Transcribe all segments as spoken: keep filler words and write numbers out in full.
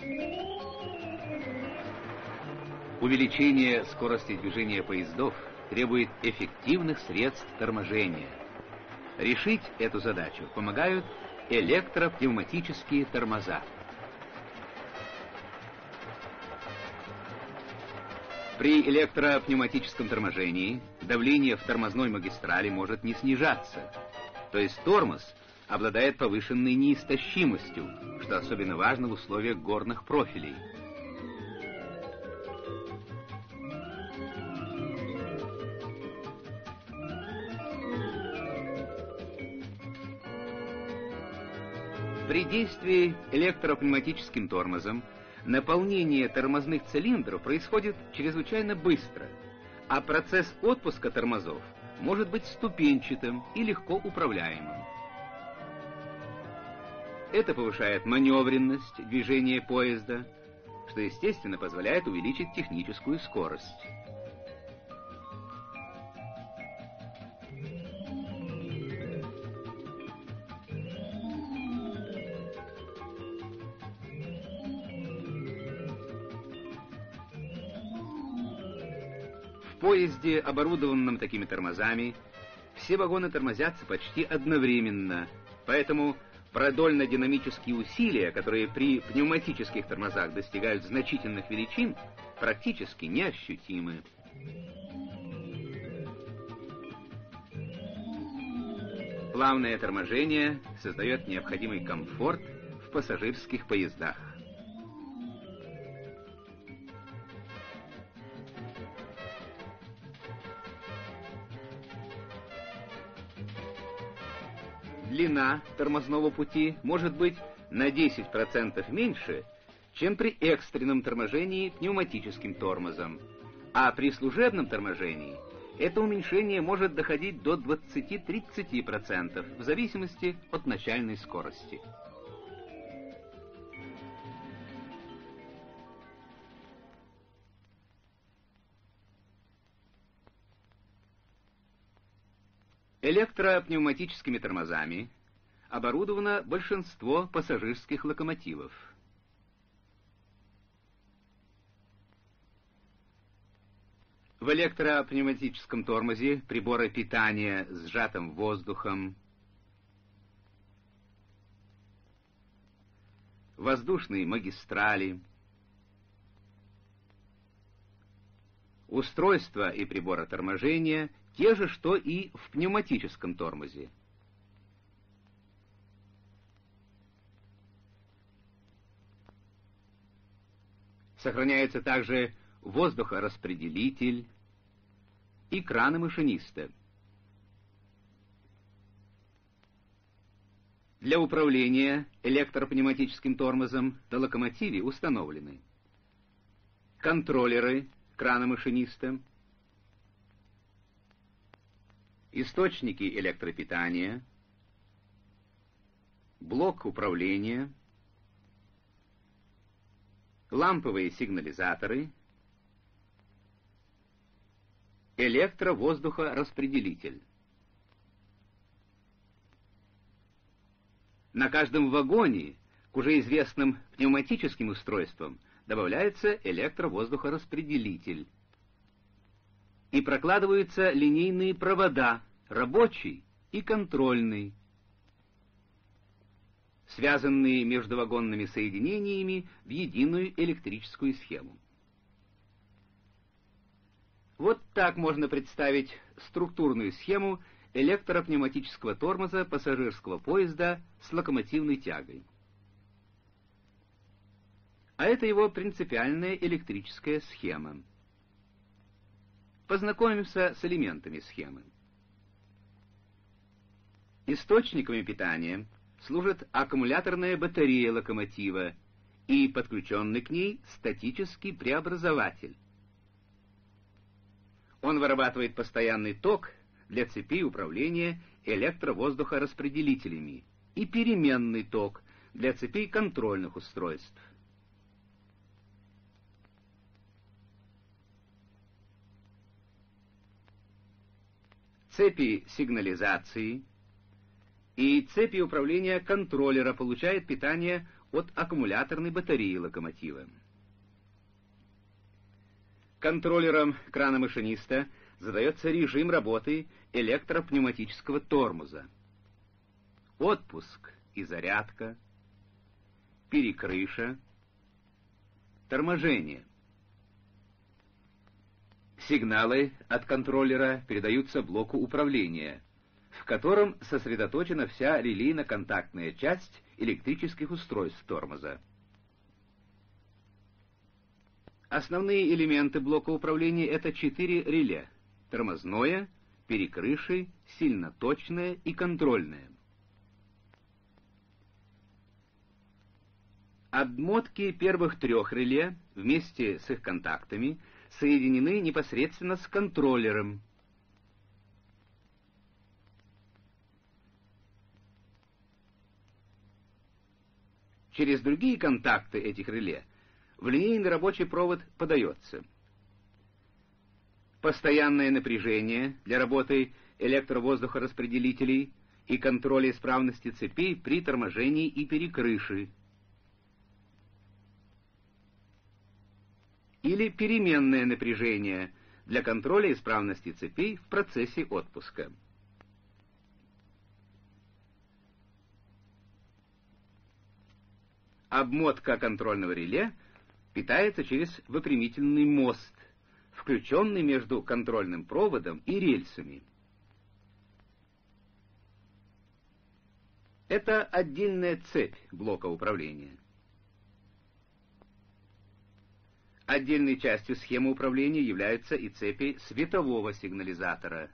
Увеличение скорости движения поездов требует эффективных средств торможения. Решить эту задачу помогают электропневматические тормоза. При электропневматическом торможении давление в тормозной магистрали может не снижаться, то есть тормоз обладает повышенной неистощимостью, что особенно важно в условиях горных профилей. При действии электропневматическим тормозом наполнение тормозных цилиндров происходит чрезвычайно быстро, а процесс отпуска тормозов может быть ступенчатым и легко управляемым. Это повышает маневренность движения поезда, что, естественно, позволяет увеличить техническую скорость. В поезде, оборудованном такими тормозами, все вагоны тормозятся почти одновременно, поэтому продольно-динамические усилия, которые при пневматических тормозах достигают значительных величин, практически неощутимы. Плавное торможение создает необходимый комфорт в пассажирских поездах. Длина тормозного пути может быть на десять процентов меньше, чем при экстренном торможении пневматическим тормозом, а при служебном торможении это уменьшение может доходить до двадцати-тридцати процентов в зависимости от начальной скорости. Электропневматическими тормозами оборудовано большинство пассажирских локомотивов. В электропневматическом тормозе приборы питания с сжатым воздухом, воздушные магистрали, устройства и приборы торможения те же, что и в пневматическом тормозе. Сохраняется также воздухораспределитель и краны машиниста. Для управления электропневматическим тормозом на локомотиве установлены контроллеры крана машиниста, источники электропитания, блок управления, ламповые сигнализаторы, электровоздухораспределитель. На каждом вагоне к уже известным пневматическим устройствам добавляется электровоздухораспределитель. И прокладываются линейные провода, рабочий и контрольный, связанные между вагонными соединениями в единую электрическую схему. Вот так можно представить структурную схему электропневматического тормоза пассажирского поезда с локомотивной тягой. А это его принципиальная электрическая схема. Познакомимся с элементами схемы. Источниками питания служит аккумуляторная батарея локомотива и подключенный к ней статический преобразователь. Он вырабатывает постоянный ток для цепей управления электровоздухораспределителями и переменный ток для цепей контрольных устройств. Цепи сигнализации и цепи управления контроллера получают питание от аккумуляторной батареи локомотива. Контроллером крана машиниста задается режим работы электропневматического тормоза. Отпуск и зарядка, перекрыша, торможение. Сигналы от контроллера передаются блоку управления, в котором сосредоточена вся релейно-контактная часть электрических устройств тормоза. Основные элементы блока управления — это четыре реле: тормозное, перекрыши, сильноточное и контрольное. Обмотки первых трех реле вместе с их контактами соединены непосредственно с контроллером. Через другие контакты этих реле в линейный рабочий провод подается постоянное напряжение для работы электровоздухораспределителей и контроля исправности цепей при торможении и перекрыши, или переменное напряжение для контроля исправности цепей в процессе отпуска. Обмотка контрольного реле питается через выпрямительный мост, включенный между контрольным проводом и рельсами. Это отдельная цепь блока управления. Отдельной частью схемы управления являются и цепи светового сигнализатора.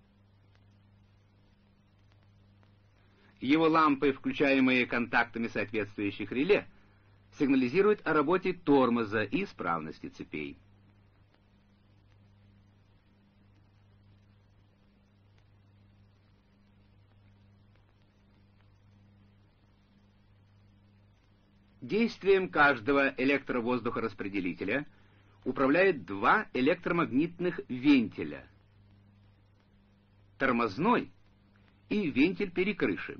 Его лампы, включаемые контактами соответствующих реле, сигнализируют о работе тормоза и исправности цепей. Действием каждого электровоздухораспределителя управляют два электромагнитных вентиля: тормозной и вентиль перекрыши.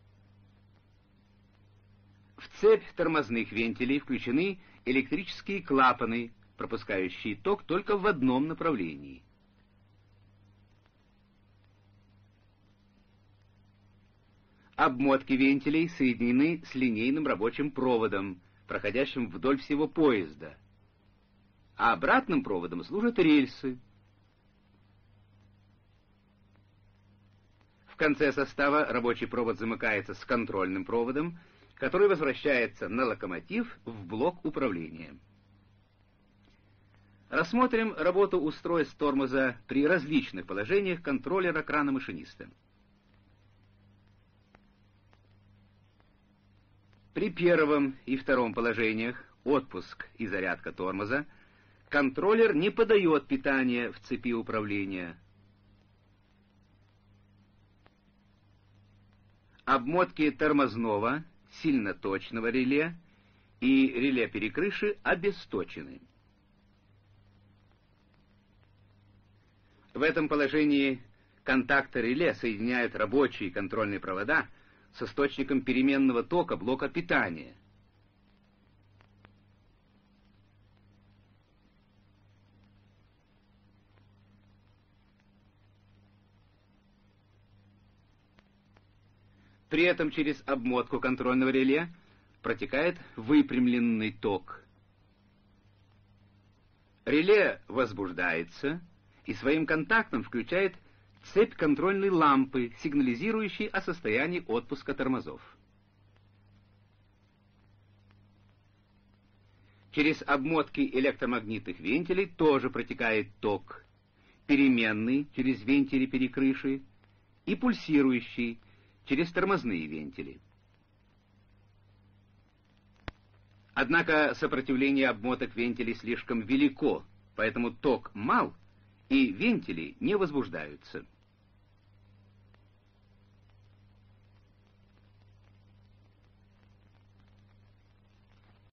В цепь тормозных вентилей включены электрические клапаны, пропускающие ток только в одном направлении. Обмотки вентилей соединены с линейным рабочим проводом, проходящим вдоль всего поезда, а обратным проводом служат рельсы. В конце состава рабочий провод замыкается с контрольным проводом, который возвращается на локомотив в блок управления. Рассмотрим работу устройств тормоза при различных положениях контроллера крана машиниста. При первом и втором положениях, отпуск и зарядка тормоза, контроллер не подает питание в цепи управления. Обмотки тормозного, сильноточного реле и реле перекрыши обесточены. В этом положении контакты реле соединяют рабочие контрольные провода с источником переменного тока блока питания. При этом через обмотку контрольного реле протекает выпрямленный ток. Реле возбуждается и своим контактом включает цепь контрольной лампы, сигнализирующей о состоянии отпуска тормозов. Через обмотки электромагнитных вентилей тоже протекает ток, переменный через вентили перекрыши и пульсирующий через тормозные вентили. Однако сопротивление обмоток вентилей слишком велико, поэтому ток мал, и вентили не возбуждаются.